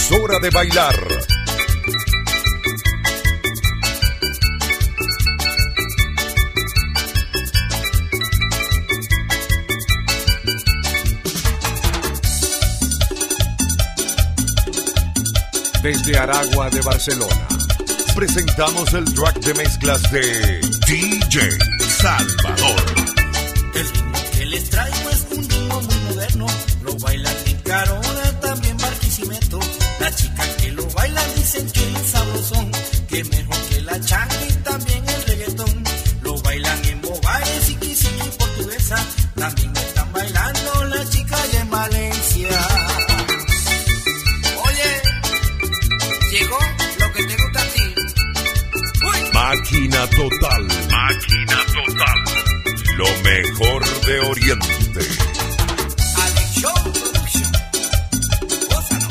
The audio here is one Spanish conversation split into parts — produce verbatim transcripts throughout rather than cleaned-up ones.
Es hora de bailar. Desde Aragua de Barcelona, presentamos el track de mezclas de D J Salvador. El ritmo que les traigo es un ritmo muy moderno. Lo bailan en Carona, también Barquisimeto. Las chicas que lo bailan dicen que es sabrosón, que mejor que la changa y también el reggaetón. Lo bailan en Bobares, Siquisiqui y Portuguesa. También están bailando las chicas de Valencia. Llegó lo que te gusta a ti. Uy. Máquina total, máquina total. Lo mejor de Oriente. Alex Show Production. Gózalo.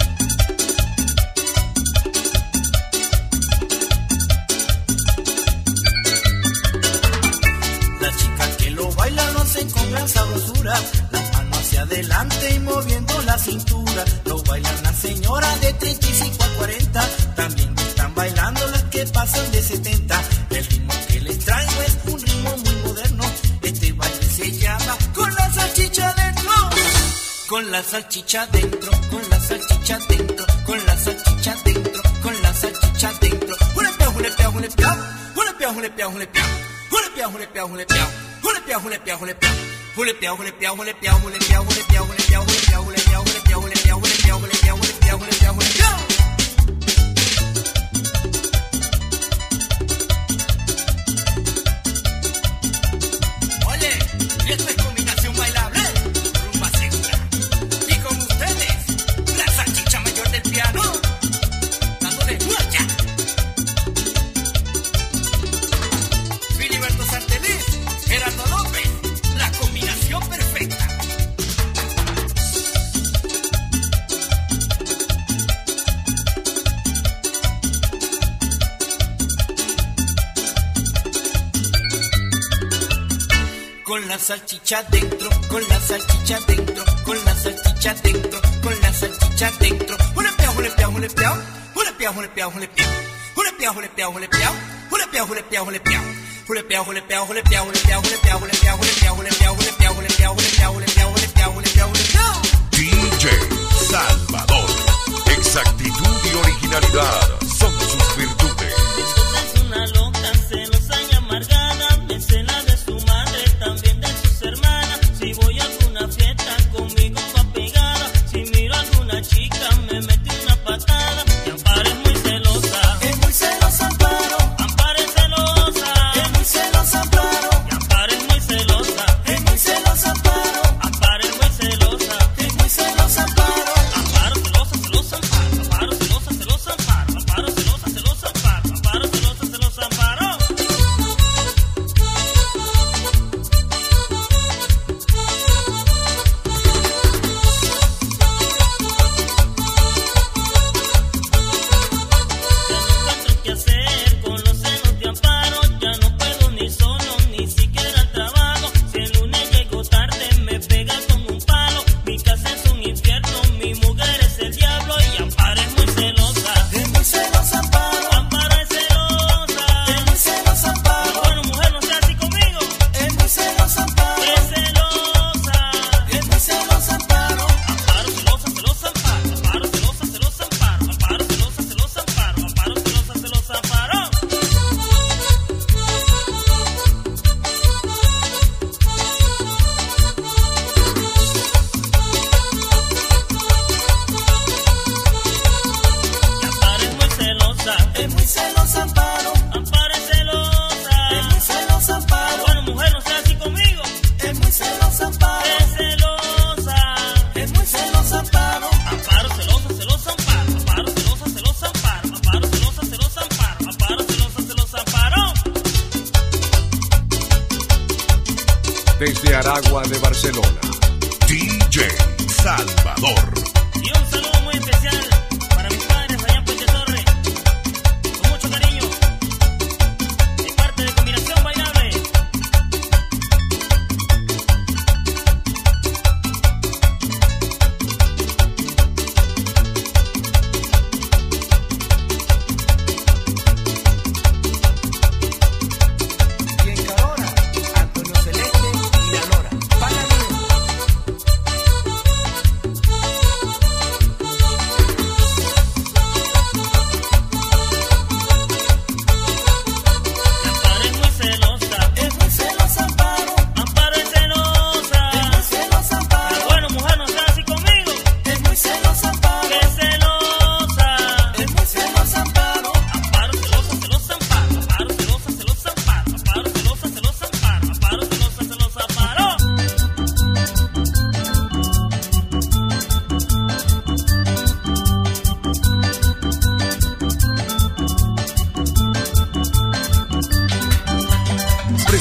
Las chicas que lo bailan no se encuentran sabrosura. Las manos hacia adelante y moviendo la cintura. Lo bailan las señoras de treinta y cinco a cuarenta. También están bailando las que pasan de setenta. El ritmo que les traigo es un ritmo muy moderno. Este baile se llama Con la salchicha dentro. Con la salchicha dentro, con la salchicha dentro, con la salchicha dentro, con la salchicha dentro. Julepeao, julepeao, julepeao, julepeao, julepeao, julepeao, julepeao, julepeao, julepeao, julepeao, julepeao, julepeao. Julepeao, julepeao, julepeao, julepeao, julepeao, julepeao, julepeao, julepeao, julepeao, julepeao, julepeao, julepeao, julepeao, julepeao, julepeao. Oye, esto es combinación bailable, rumba segura. Y con ustedes, la salchicha mayor del piano, dándole mucha. Filiberto Santelís, Gerardo López. La combinación perfecta. Con la salchicha dentro, con la salchicha dentro, con la salchicha dentro, con la salchicha dentro. Julepeao, julepeao, julepeao, julepeao, julepeao, julepeao, julepeao, julepeao, julepeao, julepeao, julepeao, julepeao. Julepeao, julepeao, julepeao, julepeao, julepeao, julepeao, julepeao, julepeao, julepeao, julepeao, julepeao, julepeao, julepeao, julepeao, julepeao. D J Salvador. Exactitud y originalidad son sus virtudes. Es una loca, celosa y amargada. Me cela de su madre, también de sus hermanas. Si voy a alguna fiesta, conmigo va pegada. Si miro a alguna chica, me mete una patada. Y Amparo es muy celosa. Es muy celosa, Amparo. Amparo es celosa. Es muy celosa, Amparo. Y Amparo es muy celosa. Es muy celosa, Amparo. Amparo es muy celosa. Es muy celosa, Amparo. Amparo celosa, celosa, Amparo. Amparo celosa, celosa, Amparo. Amparo celosa, celosa, Amparo. Amparo celosa, celosa, Amparo. ¿Qué hacer con los celos de Amparo? Ya no puedo ni solo, ni siquiera al trabajo. Si el lunes llego tarde, me pega con un palo. Mi casa es un infierno, mi mujer es el diablo. Y Amparo es muy celosa. Es muy celosa, Amparo. Amparo es celosa. Es muy celosa, Amparo. Bueno, mujer, no sea así conmigo. Es muy celosa, Amparo. Es celosa. Es muy celosa, Amparo. Amparo celosa, celosa, Amparo. Amparo celosa, celosa, Amparo. Amparo celosa, celosa, Amparo. Amparo celosa, celosa, Amparo. Y Amparo es muy celosa. Es muy celosa, Amparo. Amparo es celosa. Es muy celosa, Amparo. Bueno, mujer, no sea así conmigo. Es muy celosa, Amparo. Es celosa. Es muy celosa, Amparo. Amparo celosa, celosa, Amparo. Amparo celosa, celosa, Amparo. Amparo celosa, celosa, Amparo. Amparo celosa, celosa, Amparo. Desde Aragua de Barcelona, D J Salvador. Y un saludo muy especial para mis padres allá en Puente Torre. Con mucho cariño. De parte de Combinación Bailable.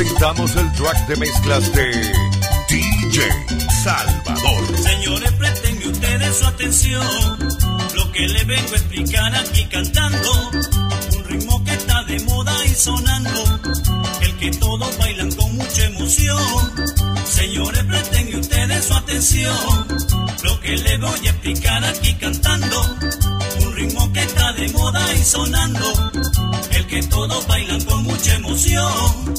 presentamos el track de mezclas de D J Salvador. Señores, presten ustedes su atención, lo que les vengo a explicar aquí cantando, un ritmo que está de moda y sonando, el que todos bailan con mucha emoción. Señores, presten ustedes su atención, lo que les voy a explicar aquí cantando, un ritmo que está de moda y sonando, el que todos bailan con mucha emoción.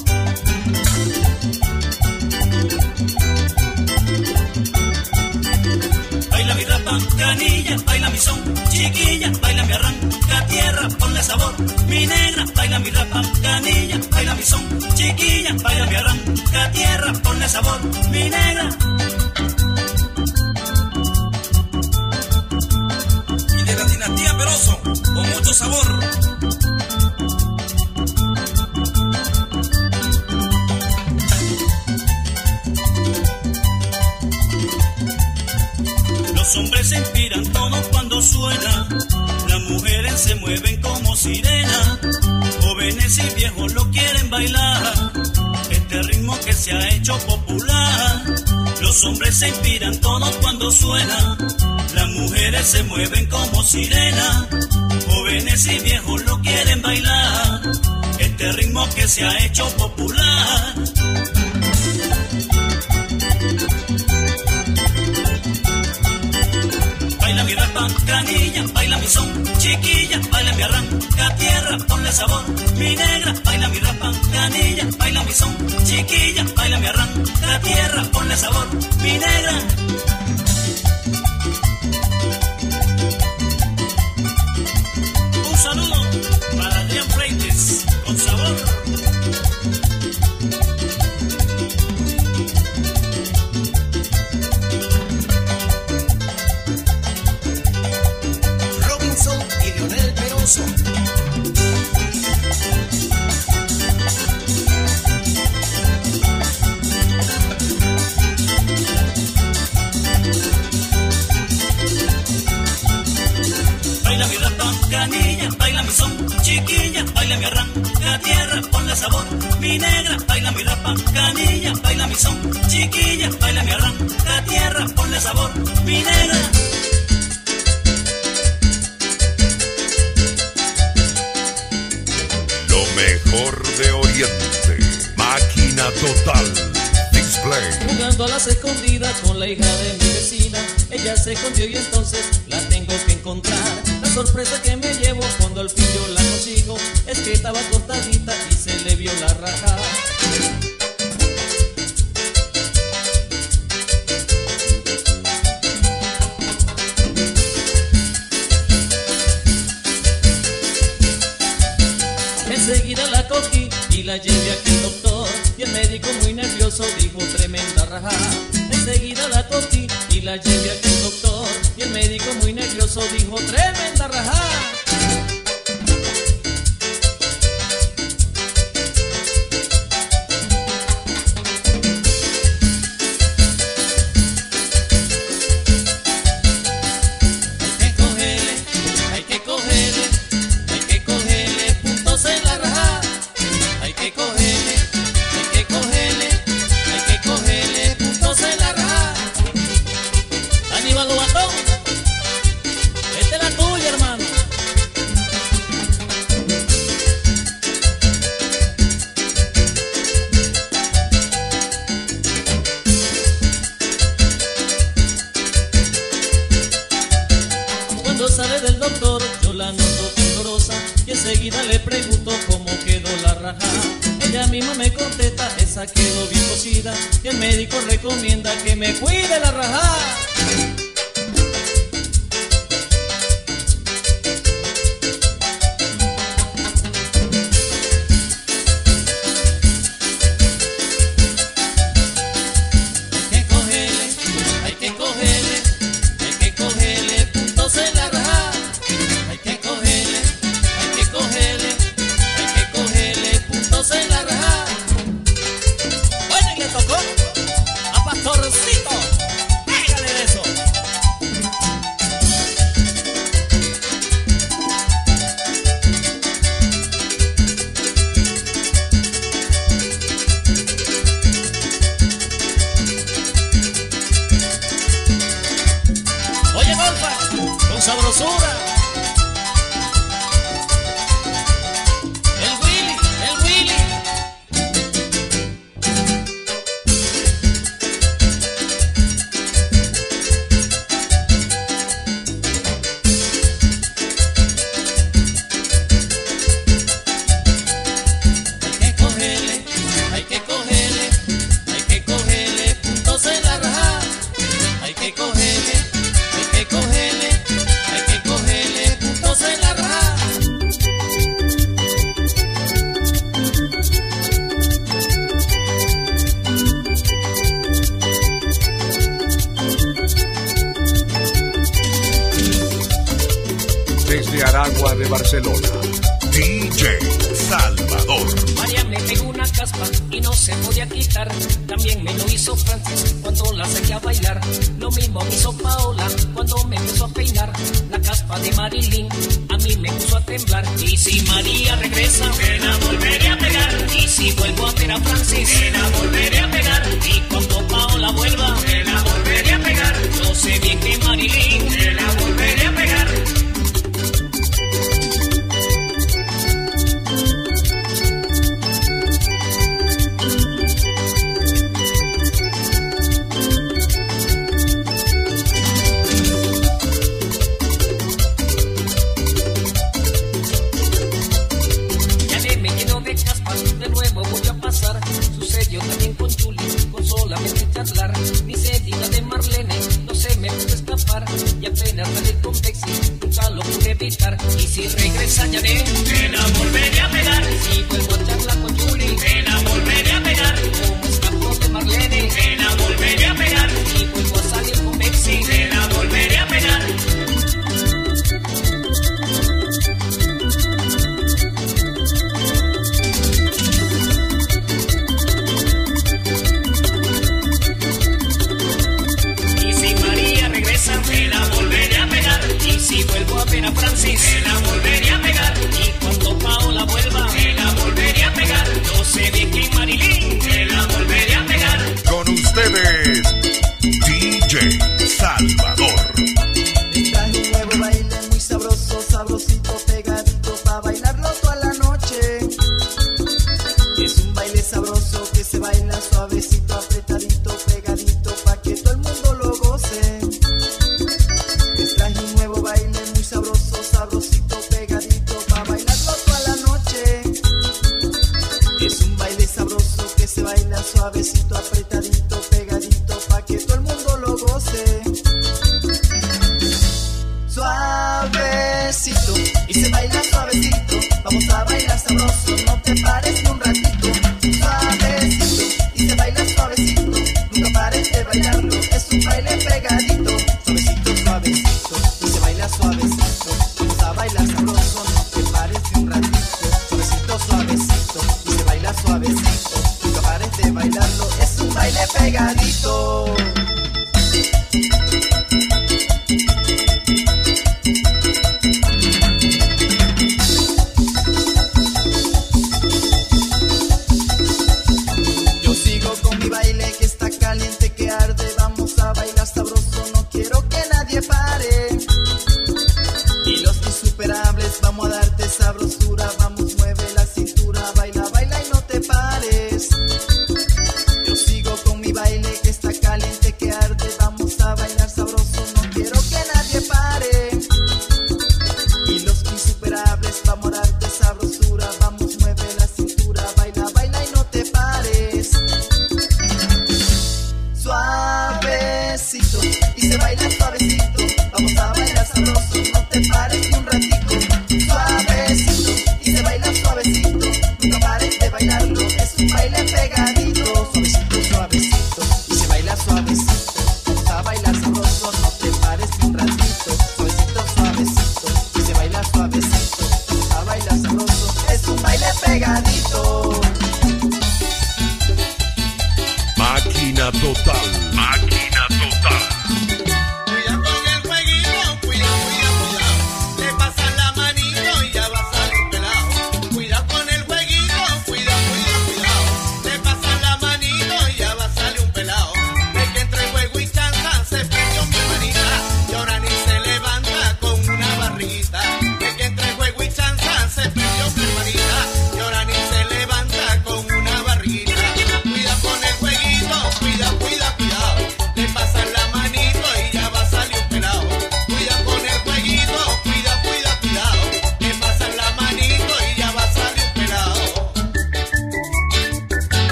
Baila mi rapa, canilla, baila mi son, chiquilla, baila mi arranca tierra, ponle sabor, mi negra, baila mi rapa, canilla, baila mi son, chiquilla, baila mi arranca tierra, ponle sabor, mi negra. Y de la dinastía Peroso, con mucho sabor. Los hombres se inspiran todos cuando suena, las mujeres se mueven como sirena, jóvenes y viejos lo quieren bailar, este ritmo que se ha hecho popular. Los hombres se inspiran todos cuando suena, las mujeres se mueven como sirena, jóvenes y viejos lo quieren bailar, este ritmo que se ha hecho popular. Baila mi rapa, canilla, baila mi son, chiquilla, baila mi arranca tierra, ponle sabor, mi negra, baila mi rapa, canilla, baila mi son, chiquilla, baila mi arranca tierra, ponle sabor, mi negra. Un saludo para Adrián Freites, con sabor. Baila mi rapa, canilla, baila mi son, chiquilla, baila mi arranca tierra, ponle sabor, mi negra, baila mi rapa, canilla, baila mi son, chiquilla, baila mi arranca tierra, ponle sabor, mi negra. Mejor de Oriente, Máquina Total Display. Jugando a las escondidas con la hija de mi vecina, ella se escondió y entonces la tengo que encontrar. La sorpresa que me llevo cuando al fin yo la consigo es que estaba acostadita y se le vio la raja. Enseguida la cogí y la llevé aquí al doctor, y el médico muy nervioso dijo tremenda raja. Enseguida la cogí y la llevé aquí al doctor, y el médico muy nervioso dijo tremenda raja. Sale del doctor, yo la noto temblorosa y enseguida le pregunto cómo quedó la raja. Ella misma me contesta, esa quedó bien cocida, y el médico recomienda que me cuide la raja. A Pastorcito, pégale de Alfa, con sabrosura. El Willy, el Willy. Hay que cogerle, hay que cogerle puntos en la raja. Hay que cogerle, hay que cogerle, hay que cogerle puntos en la raja. Desde Aragua de Barcelona, D J Salvador. María me pegó una caspa y no se podía quitar. También me lo hizo Francis cuando la saqué a bailar. Lo mismo me hizo Paola cuando me puso a peinar. La caspa de Marilyn a mí me puso a temblar. Y si María regresa, me la volveré a pegar. Y si vuelvo a ver a Francis, me la volveré a pegar. Y cuando Paola vuelva, me la volveré a pegar. Yo sé bien que Marilyn, me la volveré a pegar. Sucedió también con Julie, con solamente charlar. Ni se diga de Marlene, no se me puede escapar. Y apenas salí con Bexy, nunca lo pude evitar. Y si regresa Janet, me la volveré a pegar. Si vuelvo a charlar con Julie, me la volveré a pegar. Como escapó de Marlene, me la volveré a pegar. Si vuelvo a salir con Bexy, me la volveré a pegar. Me la volveré a pegar. Y si vuelvo a ver a Francis, me la volveré a pegar. Y cuando Paola vuelva, me la volveré a pegar. Yo sé bien que Marilyn, me la volveré a pegar. Con ustedes, D J Salvador. Les traje un nuevo baile muy sabroso, sabrosito, pegadito, pa' bailarlo toda la noche. Es un baile sabroso que se baila suavecito, apretadito, pegadito, pa' que todo el mundo lo goce. Les traje un nuevo baile muy sabroso, sabrosito, pegadito, pa' bailarlo toda la noche. Es un baile sabroso que se baila suavecito, apretadito, pegadito, pa' que todo el mundo lo goce. Suavecito, y se baila suavecito, vamos a bailar sabroso.